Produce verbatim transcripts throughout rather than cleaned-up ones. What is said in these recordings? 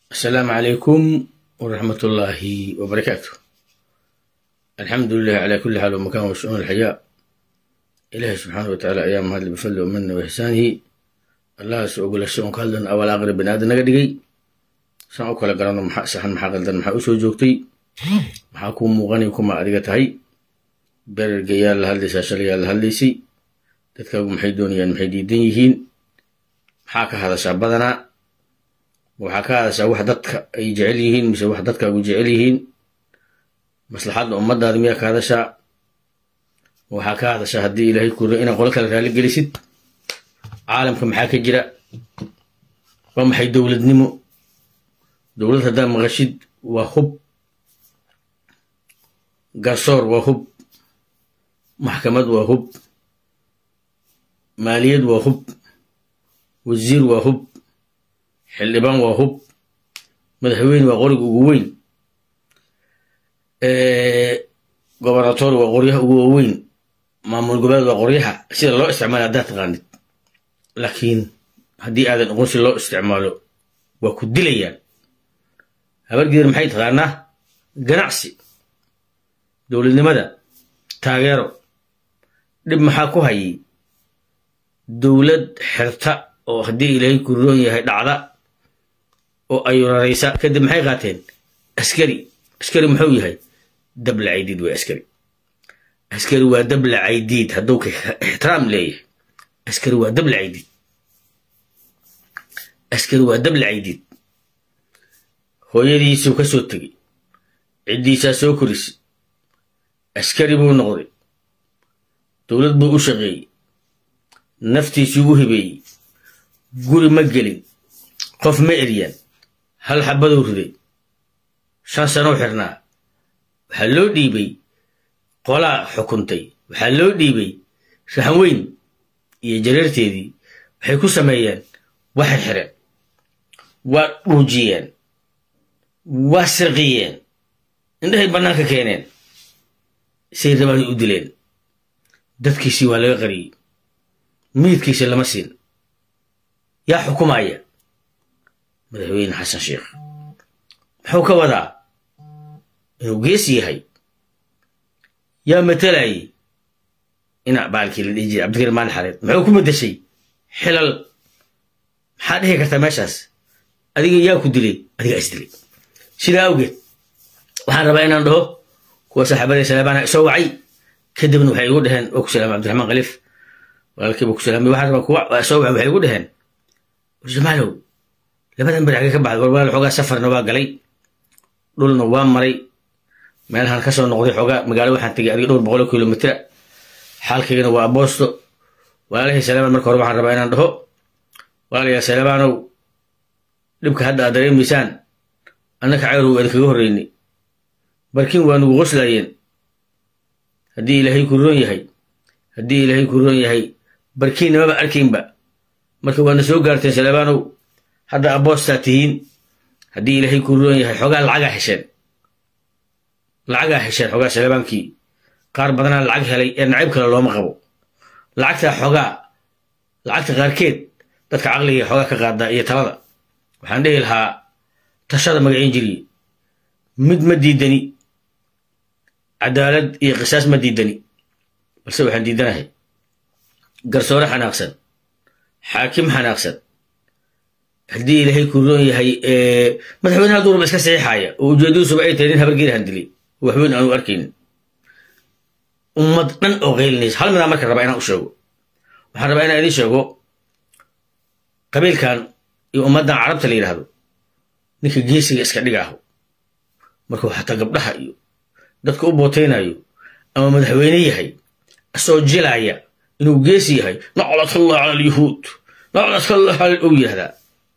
السلام عليكم ورحمة الله وبركاته. الحمد لله على كل حال ومكان وشؤون الحياة. إلهي سبحانه وتعالى أيام هذا بفضله ومنه وإحسانه. الله سأقول الشؤون كالدن أول آخر بنادن نقدقي سأقول قرانا محا سحن محا قلدن محا أسو جوكتي محا كوم مغاني وكما أدقتهي بر قيال هالديسا شليال هالديسي تتكاقوا محيدونيا محيدين يهين محاك هذا شابدنا وحكاها wax dadka ay jecel yihiin mise wax dadka ugu jecel yihiin maslaxada ummadda miya ka hadasha waxa ka hadasha hadii Ilaahay ku ina qol kale raali gelisid caalamka maxaa ka jira waa maxay dawladnimo dawlad hada maqashid waa hub garsoor waa hub maxkamad waa hub maaliyad waa hub wasiir waa hub xildhibaan waa hub madaxweyne waa qoriga ugu weyn gobernatoor waa qoryaha ugu weyn maamul goboleed waa qoryaha sida loo isticmaalo haddaad taqaanid laakiin haddii aadan aqoon si loo isticmaalo waa ku dilayaan habargeer maxay taqaanaa ganacsi dowladnimada taageero dhib maxaa ku hayay dowlad xirta oo haddii Ilaahay ku roon yahay dhacda oo ay raraysa kadib maxay qaateen askari askari muxuu yahay dabla ciidid waa askari askari waa dabla ciidid hadduu ka ixtiraam leeyahay askari waa dabla ciidid askari waa dabla ciidid hooyadiisu ka soo tagay cidiisa soo korisay askari buu noqday dowlad buu u shaqeeyay naftiisu u hibeeyay guri ma gelin qof ma eryan hal xabaduu riday shan sano xirnaa waxaa loo dhiibay qolaa xukuntay waxaa loo dhiibay raxan weyn iyo jareerteedii waxay ku sameeyeen waxay xireen waa dhuujiyeen waa sirqiyeen indhahay bannaanka keeneen say rabaan u dileen dadkiisii waa laga qariyey miidkiisa lama siin yaa xukumaya madaxweyne xasan sheekh muxuu ka wadaa inuu gees yahay yaa matalayay ina baalkii la dhihi jiray cabdikariim maalin xareed muxuu ku bedeshay xilal maxaa dhihi kartaa meeshaas adiga yaa ku dilay adiga is dilay sidaa awgeed waxaan rabaa inaan dhaho kuwa saaxiibada salaamaana isoo wacay kadibna waxay igu dhaheen oo ku salaamay cabdiraxmaan khaliif walaalkiiba ku salaamay waxaan rabaa kuwa soo wacay waxay igu dhaheen jamaalow labadan bari xagee ka baxday war walaal xoogaa safarna waa galay dhulna waa maray meelahan ka soo noqday xoogaa magaalo waxaan tegay adiga dhowr boqol kilomitir xaalkaygana waa aboosto walaalahay salaamaan marka hore waxaan rabaa inaan dhaho walaalayaa salaamaanow dhibka hadda aad dareemaysaan annaka cayrow idinkaga horreynay barkin waa nugu qoslayeen haddii ilaahay ku roon yahay haddii ilaahay ku roon yahay barkiinna maba arkaynba marka waana soo gaarteen salaamaanow hadda aboostaa tihiin haddii ilaahay ku roon yahay xoogaa lacagaa hesheen lacagaa hesheen xoogaa salaamaankii qaar badanaa lacag helay ee nacayb kale looma qabo lacagtaa xoogaa lacagta qaarkeed dadka caqliga xoogaa ka qaada iyo talada waxaan dhihi lahaa tashada magaciin jiriye mid ma diidani cadaalad iyo qisaas ma diidani balse waxaan diidanahay garsoore xanaaqsan xaakim xanaaqsan haddii ilaahay ku roon yahay madaxweynaha duurba iska saxiixaya oo ujeedadiisuba ay tahay nin habargeeri handilay waxweyn aanu arkaynin ummad dhan oo qaylinaysa hal midaa marka rabaa inaan u sheego waxaan rabaa inaan idiin sheego qabiilkan iyo ummaddan carabta la yidhaahdo ninka geesiga iska dhigaaho markuu xataa gabdhaha iyo dadka u bootaynayo ama madaxweyne yahay asoo jilaya inuu geesi yahay naclat allah cala alyahuud naclat allah cala uu yihahdaa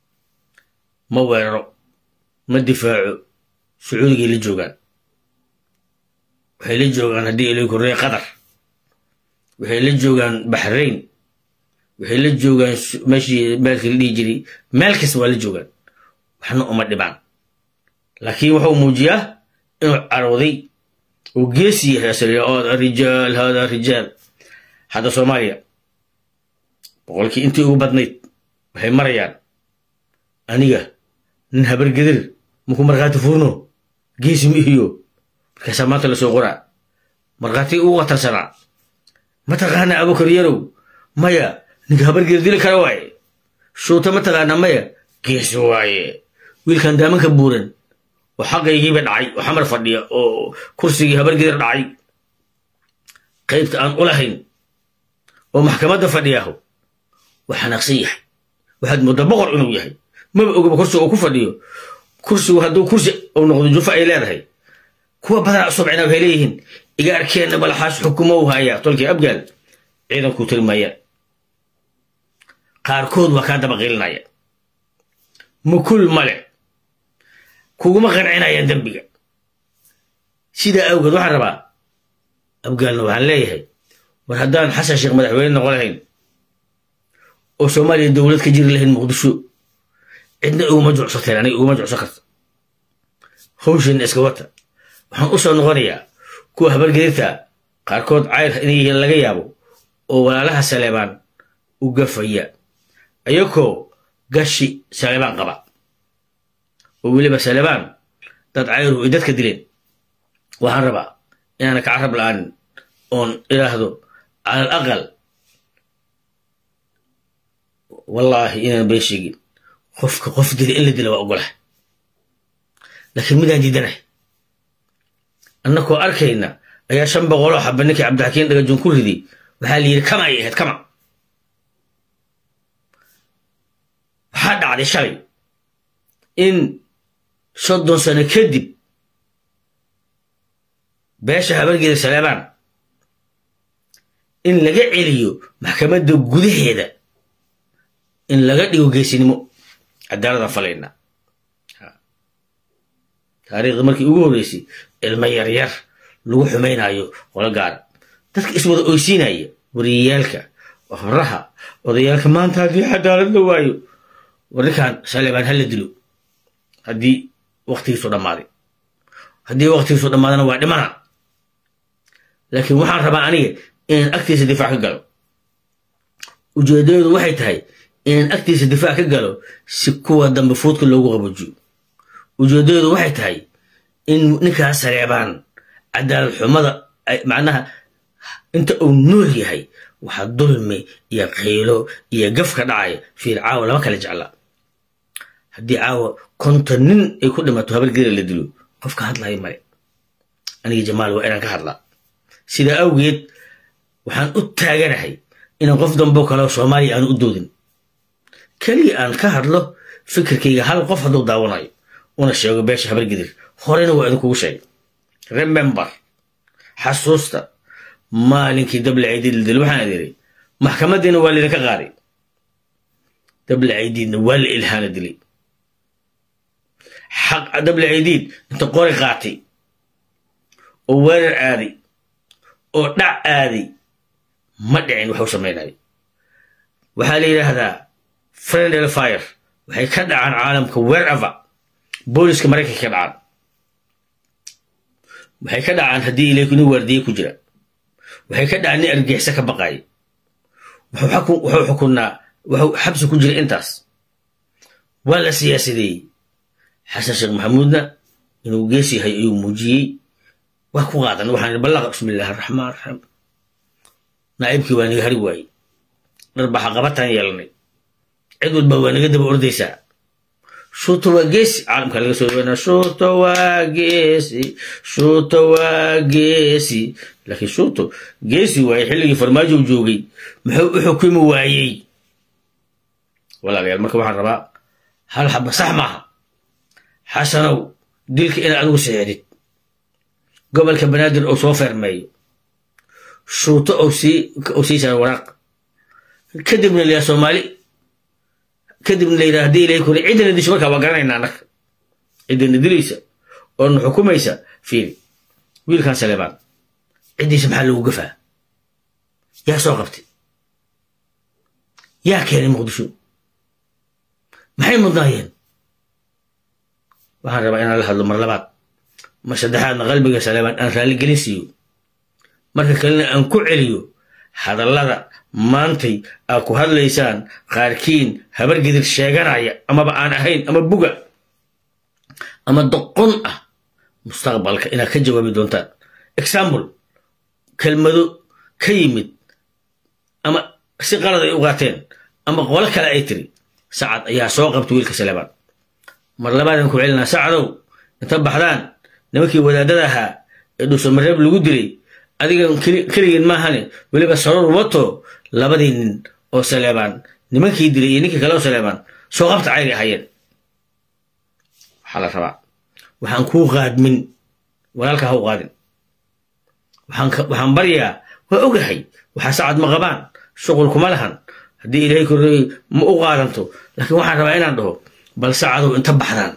ma weeraro ma difaaco sacuudigay la joogaan waxay la joogaan haddii ilay korreey qatar waxay la joogaan baxrayn waxay la joogaan meeshii meelkii la dhihi jiray meel kasta waa la joogaan waxna uma dhibaan laakiin wuxuu muujiyaa inuu carooday oo geesi yahay asal rijaal hada rijaal hadda soomaaliya boqolkii intii ugu badnayd waxay marayaan aniga nin habar gidir muku markhaati furno geesi mihiyo markaasaa maanta lasoo qoraa markhaati ugu qatarsanaa mataqaana abukar yarow maya ninka habar gidir dili kara waaye shuuta mataqaana maya geesi waaye wiilkan daamanka buuran oo xaqaygiiba dhacay oo xamar fadhiya oo kursigii habar gidir dhacay qaybta aan u lahayn oo maxkamadda fadhiyaaho waa xanaaqsan yahay waxaad moodaa boqor inuu yahay maba ogaba kursiga uu ku fadhiyo kursigu hadduu kursi uu noqdo jufa ay leedahay kuwa badanaa subcina waxay leeyihiin iga arkeenna balaxaas xukumo u hayaa tolkii abgaal ciidankuu tilmaayaan qaarkood waa kaa dabaqiilinaya mukul male kuguma qancinayaan dembiga sidaa awgeed waxaan rabaa abgaalna waxaan leeyahay war haddaan xasan sheekh madaxweyne noqon lahayn oo soomaaliya dowlad ka jiri lahayn muqdisho cidna uguma jucsateen aniga uguma jucsan karta hawshanna iska wata waxaan u soo noqonayaa kuwa habargedirta qaarkood cayr inay yihiin laga yaabo oo walaalaha saleebaan u gafaya ayakoo gashi saleebaan qaba oo weliba saleebaan dad cayru ay dadka dileen waxaan rabaa inaana ka carab la'aanin oon idhaahdo cala alaqal wallaahi inaan been sheegin qofka qof dila in la dila waa ogolahay laakiin midaan diidanahay annakoo arkayna ayaa shan boqoloo xaba ninkii cabdixakiin dhagajoon ku riday waxaa la yidhi kama ay ahayd kama waxaa dhacday shalay in soddon sano kadib beesha habargeeda saleebaan in laga celiyo maxkamadda gudaheeda in laga dhigo geesinimo cadaaladaan falayna taariikhda markii ugu horreysay ilmo yaryar lagu xumaynayo qolo gaara dadka iswada oysiinaya wariyayaalka habraha odayaalka maanta haddii cadaalad la waayo warninkan saleebaan ha la dilo haddii waktigiisu dhammaaday haddii waktigiisu dhammaadana waa dhimana laakiin waxaan rabaa aniga inaan agtiisa difaac ka galo ujeedadeedu waxay tahay inaan agtiisa difaac ka galo si kuwa dambe fuudka loogu qabojiyo ujeedadeedu waxay tahay in ninkaas saleebaan cadaalad xumada macnaha inta uu nool yahay waxaa dulmi iyo qaylo iyo gafka dhacaya fiir caawa lama kala jecla haddii caawa konton nin ay ku dhimato habargeeda la dilo qofka hadlaya male aniga jamaal waa inaan ka hadlaa sidaa awgeed waxaan u taaganahay inaan qof damboo kaleo soomaaliya aan u doodin keliya aan ka hadlo fikirkayga hal qof hadduu daawanayo una sheego beesha habargedir horena waa idinkugu sheegay remember xasuusta maalinkii dable caydiid la dil waxaan idiri maxkamaddiina waa laydinka qaaday dable caydiidna waa la ilhaana dilay xaq dable caydiid inta qori qaatay oo weerar aaday oo dhac aaday ma dhicin waxuu samaynayo waxaa la yidhaahdaa friendly fire waxay ka dhacaan caalamka wherever booliska maraykanka ka dhacaan waxay ka dhacaan haddii ilayku nin waardiye ku jira waxay ka dhacaan nin argixisa ka baqaaya wuxuu xukunnaa wuxuu xabsi ku jira intaas waa la siyaasadeeyey xasan sheekh maxamuudna inuu gees yahay ayuu muujiyey waa ku qaadan waxaan ballaqa bismillahi araxmaan araxiim naa'ibkii waa naga hari waayey dharbaxa qabataan yeelanay cid walba waa naga daba ordaysaa shuuto waa geesi caalamka laga soo dhaweynaa shuuto waa geesi shuuto waa geesi laakiin shuuto geesi waaye xilligii farmaajo u joogay muxuu u xukumi waayey walaalayaal marka waxaan rabaa hal xaba sax maaha xasanow dilka inaad adigu seexdid gobolka banaadir oo soo fermeeyo shuuto oo sii oo sii saaran waraaq kadibna liyaa soomaali kadibna la yidhaha haddii ilahay kule ciddana disho markaa waa garanaynaa annaga ciddana dilaysa oo na xukumaysa fiiri wiilkan saleebaan ciddiisa maxaa loogu gafaa yaa soo qabtay yaa keenay muqdisho maxay mudnaayeen waxaan rabaa inaan la hadlo mar labaad mar saddexaadna qalbiga saleebaan aan raalligelin siiyo marka kalena aan ku celiyo hadallada maantay aad ku hadlaysaan qaarkiin habargedir sheeganaya amaba aan ahayn ama buga أما دقن أه مستقبلك إنك كجوابي دونتان example كلمة كيمت أما سيقرد أوغاتين أما قولك لا يتري سعد يا سوق بتويل كسلبان مر لبعد نكو علنا سعدو نتبع حدان نمكي ودادها إنه سمرب لودري أديك كلي ما هني ولي بس صار وطو لبدين أو سلبان نمكي يدري إنك كلاو سلبان سوق بتعيري حيل حلا سبع وحنكو غاد من ولالك هو غاد وحن وحن بريا وأوجحي وحسعد مغبان شغلكم ملهن هدي إلهي كوري ما أغادنتو لكن واحد ربعين عنده بل سعدوا انت بحران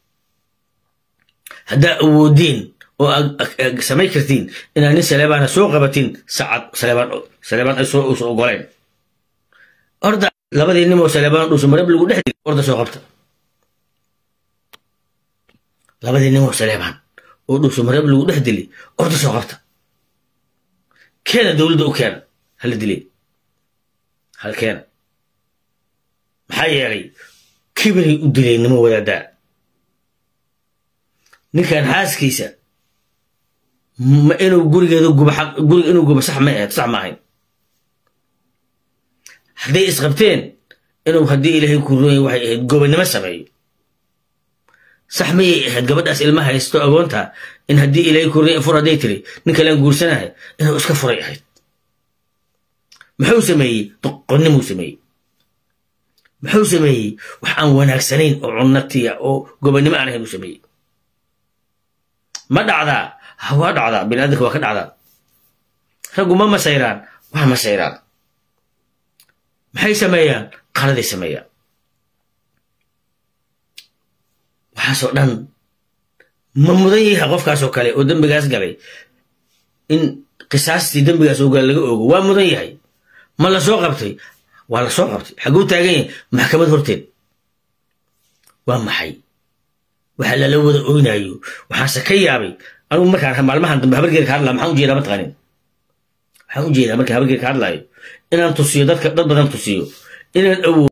هدا ودين وسمي كرتين إن أنا سلبان سوق بتين سعد سلبان سلبان سوق سوق قلين أرد لبدي إني مو سلبان وسمرب لو ده أرد سوقته لبدي إني مو سلبان وسمرب لو ده دلي أرد سوقته كان دولده وكان هل دلي هل كان محيري كبري ودلي نمو ولا دا نكان حاس كيسا ما إنه قرق إنه قب حق قرق إنه قب صح ما صح معين هدي إسقبتين إنه هدي إلهي كوروني واحد قب إنه ما سمعي صح مي هاد قبل أسئلة ما هيستو أقولتها إن هدي إلهي كوروني فرا ديتري نكلم قول سنة إنه إسكا فرا يحيد محو سمي تقن مو سمي محو سمي وحان وناك سنين أو عنتي أو قبل ما عليه سمي ما دعدا هو دعدا بنادك وكان دعدا رجو ما مسيران وها مسيران محي سميان قردي سميان وحاسو دان ما مدني هقف كاسو كالي ودن بغاس قالي إن قصاصتي دن بغاس وقال لك أوغو ومدني هاي ما لا سوق قبتي ولا سوق قبتي حقو تاغين محكمة هورتين وما حي وحلا لو ودا اوينايو waxaan sakayabay anu markaan maalmahan dambe habargeer ka hadlaa maxaan u jeedaa mataqaanin waxaan u jeedaa markaan habargeer ka hadlaayo inaan tusiyo dadka dad badan tusiyo inaan